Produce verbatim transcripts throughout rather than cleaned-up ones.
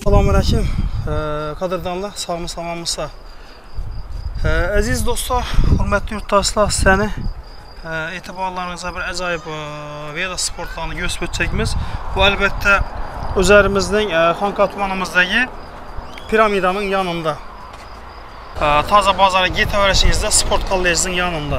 Selamünaleyküm, qadırdanlar, sağmı salamımızsa. Əziz dostlar, hürmetli yurttaşlar, səni etibarlarınıza bir acayip veda sportlarını göstərəcəyimiz. Bu əlbəttə üzerimizden Xankatmanımızdaki piramidanın yanında. Taza Bazarı git öğreşinizde sport kollecinin yanında.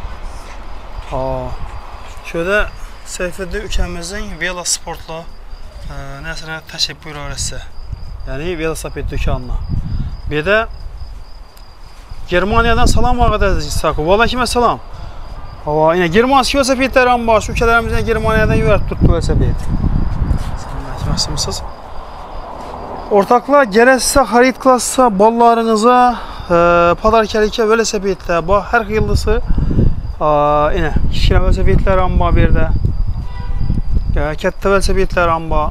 Şöyle Seyfettin ülkemizin veda sportla nəsələ təşəkkür öyrətsə. Yani velosiped dükkanına. Bir de Germaniyadan salam ağadadır İshakov. Aleyküm selam. Hava yine Germanski velosipedler baş ülkelerimizden Germaniyadan yürüp tuttu velosiped. Selamünaleyküm. Ortaklar gelirse harit klassa ballarınıza e, padarkelikə velosipedlər bax hər yıldısı yine kiçik velosipedlər amba bir de katta velosipedlər amba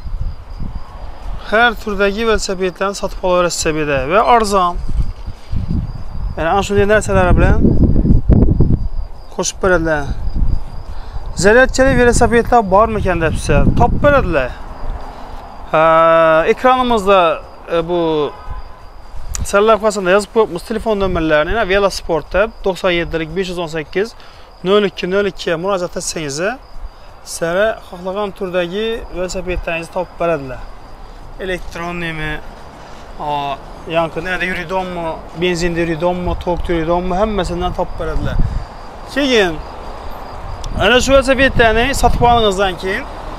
her türdəki velosipedlərini satıb ala öyrətsə ve arzan. Yani anşun nərsələrə bilən koşub bərədilər. Zərətkəli velosipedlər var mı kəndəpsə? Tap bərədilər. Ekranımızda e, bu sərləfasında yazıb qoyubmuş telefon nömrələrini Velosportda doxsan yeddi beş yüz on səkkiz nol iki nol ikiyə müraciət etsənizə sizə xalqan türdəki velosipedlərinizi tapıb bərədilər. Elektronlu mu, yankı nerede yürüdün mu, benzinde yürüdün mu, tok yürüdün mu, həmməsindən tapıb bərədilər. Keyin, elə şu velosipedlərini satıb alınızdan ki,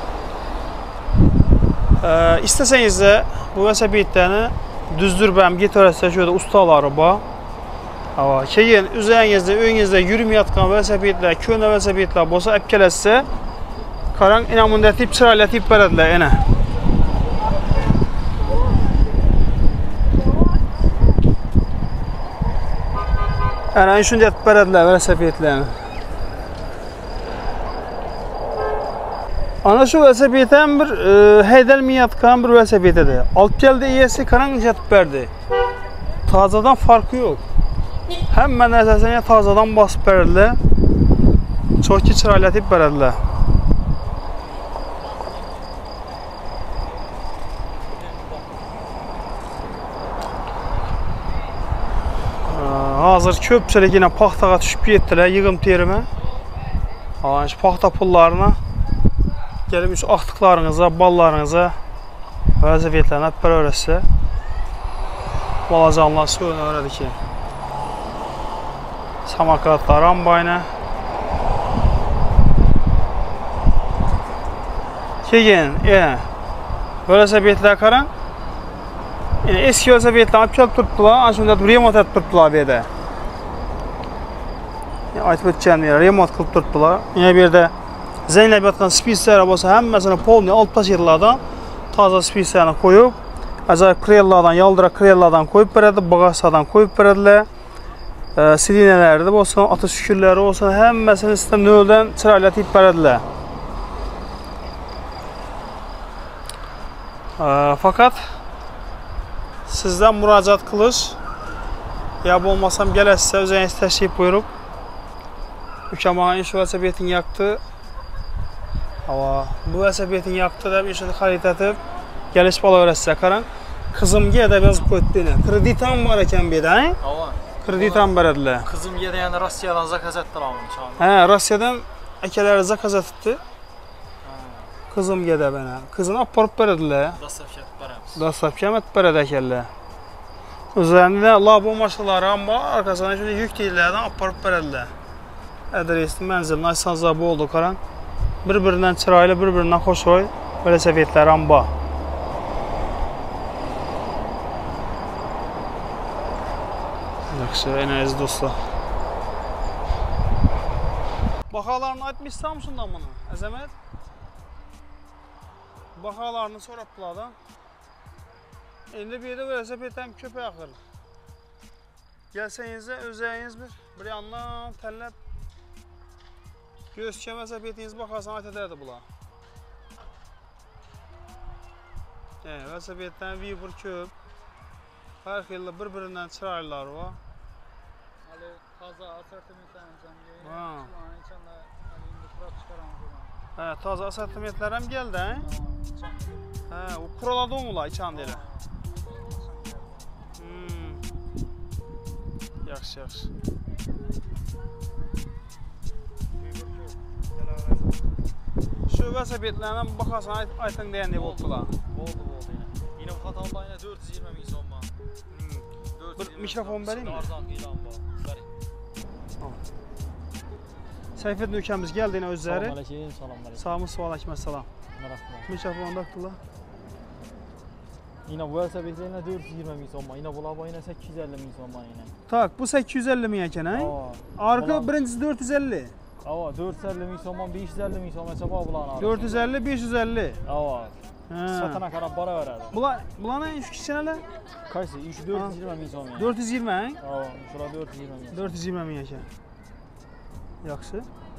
e, istəsəniz də bu velosipedlərini düzdür bəm, get öyrətsə şöyle ustaları bax. Keyin, üzərinizdə, önünüzdə yürüməyətqan velosipedlər, köhnə velosipedlər bolsa əp gələsə, qaran inamında tip çırayla tip bərədilər, yenə. Yani şunu deyip bərədilər velosipedlərini. Ana şu velosipeddən bir e, heydəlmiyatqan bir velosipedədir. Alt gəldi iyəsi qaran deyip bərdi. Tazadan farkı yok. Həmmən əsasına tazadan basıb bərədilər. Çox ki çıraylatıb bərədilər. Hazır köpçəlik yine paxtağa düşüb getdilər, yığım terimə. Şu paxta pullarına gəlib şu axtıqlarınıza, ballarınıza velosipedlərini hep bərabər öyrətsə. Balacanlar suyunu öyrədi ki. Samakratlar, rambayna. Keyin, yəni velosipedlər qaran. Yani eski velosipedlərini hep gəlib tutdular, ancaq remont edib tutdular bir də. Aytıb ötkənməyər, remont qılıb tutdular. Yine bir de Zeynəb yatqan spislərə bolsa həmməsini polni alt paşirlardan taza spislərini koyub, acayip krellardan, yaldıra krellardan koyub bərədi, bağasadan koyub bərədilər. E, silinələri də olsun, atı şükürləri olsun, həmməsini sistem nöldən çıraylatıb bərədilər. E, fakat sizdən müraciət qılış, ya bu olmasam gələsə, özəyiniz təşrif buyurub. Ülkəmanın şu velosipedini yaktı. Ama bu velosipedini yaktı da bir şey xarit edib, gəliş bala öyrətsə qaran. Kızımga da yazıb qoydu. Kreditam var ekan bir də, hə? Kreditam bərədilər. Kızımga da yəni Rusiyadan zakaz etdilər onu çağırdı. Hə, Rusiyadan əkələri zakaz etdi. Kızımga da bana. Kızını aparıb bərədilər. Dasavşat bərəmiz. Dasavşat bərəd əkəllər. Üzərində labo maşınları amma arkasına şöyle yük deyirlərdən aparıb bərədilər. Adresi, mənzil, Aysanzabı oldu qaran. Bir-birindən çıraylı, bir-birindən xoş oy velosipedlər amba. Yaxşı, yenə əziz dostlar. Baxalarını aytmışsam şundan bunu, Əzəmət. Baxalarını sorabdılar da. İndi bir də velosipeddən köpək axır. Gəlsənizə özəyiniz bir, bir yandan təlləb göz velosipediniz baxarsan ayt edərdi bula. Yəni, velosipeddən Vibur köp. Hər xilli bir-birindən çıraylılar var. Ali taza asortimentlərini cəmləyir. Ha. İnsanlar indi qıraq çıxaran zaman. Hə, taza asortimentlər həm gəldi, hə? Hə, o kuraladı onla içan elə. Hmm. Yaxşı, yaxşı. Şu velosipedlərdən baxarsan, aytın deyən nə oldular? Oldu, oldu yine. Yine bu xatamda yine dört yüz yirmi min son var. Bir mikrofon vereyim mi? Arzan ilan var. Vereyim. Seyfet nökəmiz gəldi yine özləri. Salam aleyküm, salam aleyküm. Sağımız, sual əkməz, salam. Merhaba. Mikrofonu daqdılar. Yine bu velosipedler yine dört yüz yirmi min son var. Yine bu lava yine sekiz yüz elli min son var yine. Tak, bu səkkiz yüz əlli min ekan, hə? Arka birincisi dört yüz əlli. Ava, dört yüz elli min son var, beş yüz elli min son var. Çaba bulan arası. dört yüz əlli, beş yüz əlli. Ava. Hə. Satana kadar para verədi. Bula, bula nə iş kisənələ? Kaçsı? İş dört yüz yirmi min son var. dört yüz iyirmi, hə? Ava, şura dört yüz yirmi min. dört yüz iyirmi min ekan. Yaxşı.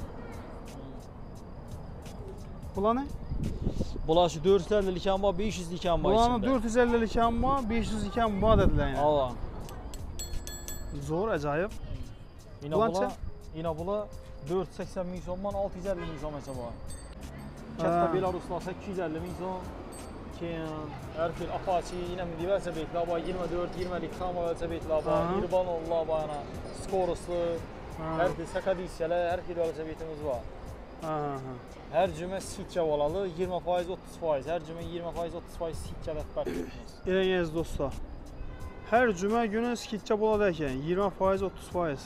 Bula nə? Bula şu dört yüz elli iken var, beş yüz iken var Bulanın içinde. dört yüz əlli ikan var, beş yüz ikan var dedilər yəni. Ava. Zor, acayip. Yine Ulan bula, sen- yine bula dört yüz seksen min son var, altı yüz elli min son mesela var. Ha. Katta Belarus'la sekiz yüz elli min son. Keyin Erkil Apache yine mi diverse bekler var, yirmi dört yirmilik Kama velosipedler var, Aha. İrbanollar var yana, Skoruslu, Ha. Erkil Sakadisyalar, Erkil velosipedimiz var. Ha, ha. Her cümle sitçe olalı, yirmi faiz otuz faiz, her cümle yirmi faiz otuz faiz sitçe rəhbərlik. Eləyiniz dostlar. Hər cümə günü skitçə buladı ekan, iyirmi faiz, otuz faiz.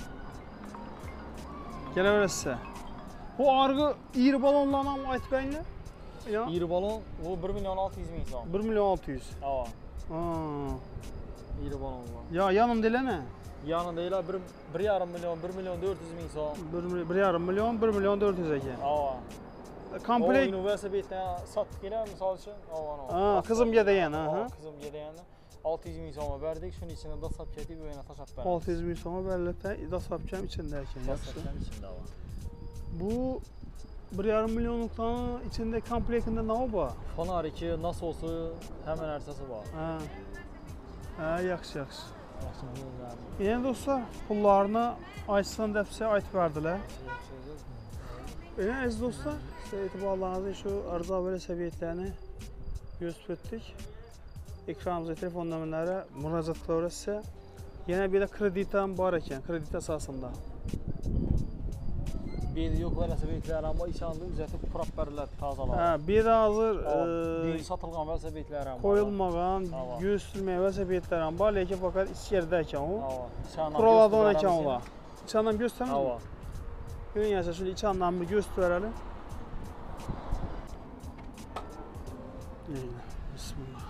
Gələ verə sizə. Bu arğı iri balonlarla mı aytbəyinlə? Ya, İri balon, bu bir milyon altı yüz min son. bir milyon altı yüz. Ava, Ha. İri balon var. Ya, yanım delə nə? Yanında elə bir, bir yarım milyon, bir milyon dört yüz min son. bir yarım milyon, bir milyon dört yüz ekan. Ava. Komplekt. O üniversiteden sattık elə misal üçün. Ava. Ha, kızım gedəyən, ha. Ava, kızım gedəyəndə altı yüz min son verdik. Şunun içində da sap kedi böyünə taşat verdik. altı yüz min soma bərlətə ida sapkəm içində ekan. Sap Yaxşı. kedilərin içində var. Bu bir yarım milyonluqların içində komplektində nə var? Fanar iki, nasosu, həmən ərsəsi var. Ha. Ha, yaxşı, yaxşı. Yaxşı, gözlərim. Yəni dostlar, pullarını açsan dəfsə ayt verdilər. Yəni əziz dostlar, sizə etibarlarınızı şu arıza belə səviyyətlərini göstərib etdik. Ekranımıza, telefon nömrələrə müraciətlər sizə. Yenə belə kreditan var ekan, kredit əsasında. Bir yox velosipedlər amma içəndə üzəti propberlər tazalar. Hə, bir də hazır Bir satılğan velosipedlər amma. qoyulmağan, Ava. göstərməyə vəsiyyətlərin var, lakin fəqət içəridə ekan o. Ava. İçəndən Kuraladan göstərən ekan bizim- olar. İçəndən göstərmir mi? Ava. Görün yəni, şöyle içəndən bir göstərəlim. Eyni, bismillah.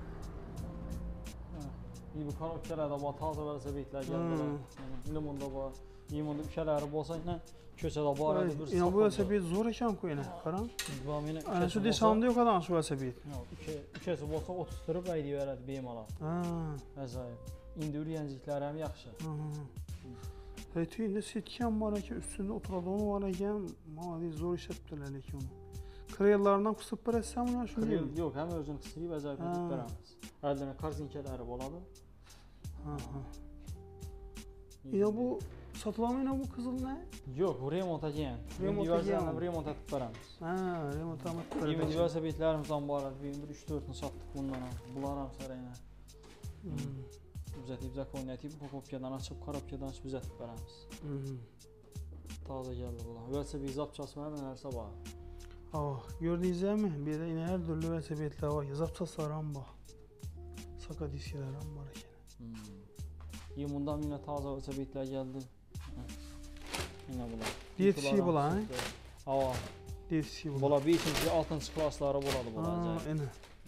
İyi bu karakterlər də var, taza velosipedlər gəldilər. Limonda var. Limanda bir şeyləri bolsa ilə köçədə var idi bir. Yəni bu vəsiyyət zor ekan ku yəni, qaran. Bax yenə Yəni şu desanda yox adam şu vəsiyyət. Yox, iki ikisi bolsa otuz turub aydı verədi bemalal. Ha. Əzayib. İndi ürəyənciklər həm yaxşı. Hey tüyündə setkan var ekan, üstündə oturadonu var ekan, mali zor işlətdilər ekan onu. Krellarından qısıb bərəsəm ya şunu. Krel yox, həm özünü qısırıb əzayib edib verəmiz. Əldən karzinkeləri boladı. Ha ha. Ya bu satılan yine bu kızıl ne? Yox, bu remonta gələn. Remonta Remonta gələn. remont etib verəmiz. Ha, remont amat Yemin velosipedlərimizdən var idi. Bir üç dördünü satdıq bundan. Bunlar ham sərəyinə. Üzətib zakoniyyəti bu popopyadan açıb, karabkadan açıb üzətib verəmiz. Taze gəldi bunlar. Velosiped zapçası mənim nələrsə var. Ah, gördünüz mi? Bir de yine her türlü velosipedler var. Zapçaslarım var. Sakadisyalarım var ekan. Yemundan yine taze velosipedlər gəldi. Yine bunlar. Yetişi bunlar, he? Ava. Devsi bu. Bunlar beşinci, altıncı klasları buladı bunlar. Ha, ene.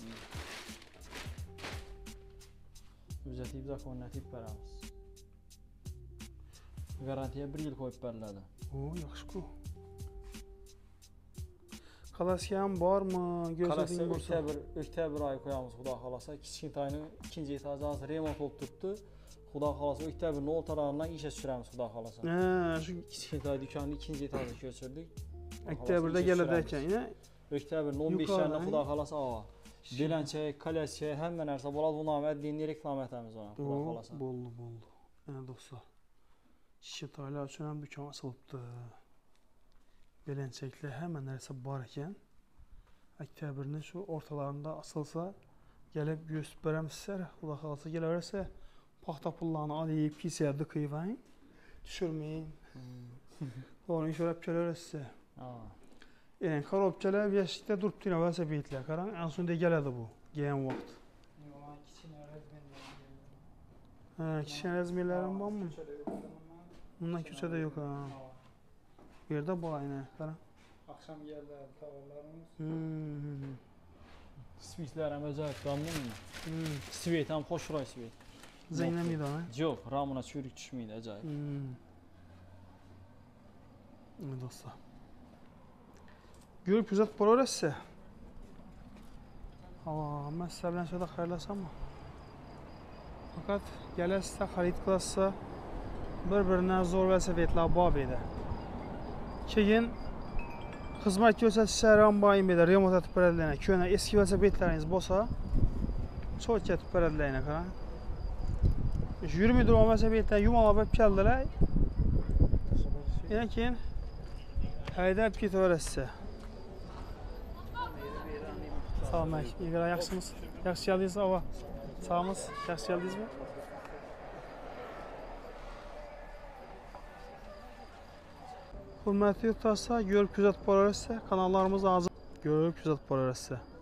Üzətib zakoniyyətib verəmiz. Garantiya bir il qoyub verirlər. Oo, yaxşı ku. Kalasyan var mı? Gözlediğin olsa. Oktyabr, oktyabr ayı koyamız Xuda xalasa. Kiçik ayının ikinci etajı hazır remont olub tutdu. Xuda xalasa oktyabrın ortalarından işə düşürəmiz Xuda xalasa. Hə, şu Kiçik ay dükanını ikinci etajı köçürdük. oktyabrda gələdəkən yine Oktyabrın on beşlərində Xuda xalasa ava. Beləncək, Kalasya, həmmə nərsə buladı bunun əmədliyini reklam etəmiz ona Xuda xalasa. Bollu, bollu. Yəni dostlar. Şitaylar üçün həm dükan açılıbdı. Beləncəklə həmən nərsə var ekan. Oktyabrning şu ortalarında asılsa gelib göstərib verəm sizə. Xuda xalasa gələrsə paxta pullarını alayıb kisədə qıyvayın. Düşürməyin. Onu işarəb gələrsə sizə. Yəni korobçalar yaşıqda durub dinə vəsəbiyətlər. Qaran en son də gələdi bu. Gələn vaxt. Ha, kiçik əzmilərin var mı? Bundan küçədə yox ha. Bir yerdə bu aynı. Qaran. Akşam geldi tavarlarımız. Hmm. Sivitlerim özellikle ramın mı? Hmm. Sivit hem hoş ray sivit. Zeynəmiydi ha? Yok, ramına çürük düşmeydi acayip. Hmm. Ne dostlar. Görüp güzət bura öyrətsə. Aa, mən sizə bilən şeydə xeyirləsəm mi? Fakat gələsizsə, xarid qılassə, bir-birindən zor vəsəviyyətlər bab edə. Keyin xizmət göstərsə, rambayım edə, remont etib bərədləyinə, köyünə eski vəsəviyyətləriniz bolsa, çox getib bərədləyinə qaran. yirmi dur o vəsəviyyətdən yumalab gəldilər. Yəni ki, həydəb get öyrətsə. Sağ olun, iyi qədər, yaxşısınız? Yaxşı gəldiniz, ava. Sağımız, yaxşı gəldiniz mi? Hürmətli yurttaşlar, görüb güzət bararəsə, kanallarımız azı görüb güzət bararəsə.